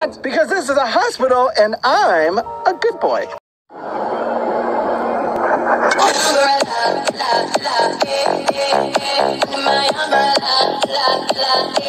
Because this is a hospital and I'm a good boy. My umbrella,